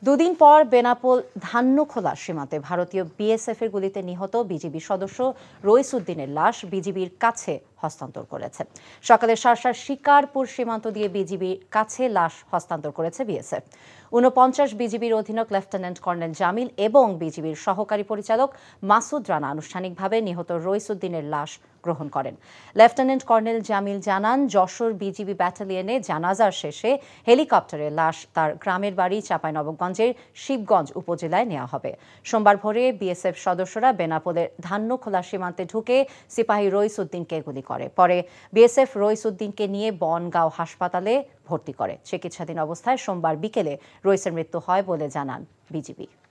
দুদিন পর বেনাপোল ধান্যখোলা সীমান্তে ভারতীয় বিএসএফের গুলিতে নিহত বিজিবি সদস্য রইস উদ্দিনের লাশ বিজিবির কাছে হস্তান্তর করেছে। সকালে শার্শার শিকারপুর সীমান্ত দিয়ে বিজিবির কাছে লাশ হস্তান্তর করেছে বিএসএফ। ৪৯ বিজিবির অধীনক লেফটেন্যান্ট কর্নেল জামিল এবং বিজিবির সহকারী পরিচালক মাসুদ রানা আনুষ্ঠানিকভাবে নিহত রইস উদ্দিনের লাশ গ্রহণ করেন। লেফটেন্যান্ট কর্নেল জামিল জানান, যশোর বিজিবি ব্যাটালিয়নে জানাজার শেষে হেলিকপ্টারে লাশ তার গ্রামের বাড়ি চাঁপাইনবাবগঞ্জের শিবগঞ্জ উপজেলায় নেওয়া হবে। সোমবার ভোরে বিএসএফ সদস্যরা বেনাপোলের ধান্যখোলা সীমান্তে ঢুকে সিপাহী রইস উদ্দিনকে গুলি করে। পরে বিএসএফ রইস উদ্দিনকে নিয়ে বনগাঁও হাসপাতালে ভর্তি করে। চিকিৎসাধীন অবস্থায় সোমবার বিকেলে রইসের মৃত্যু হয় বলে জানান বিজিবি।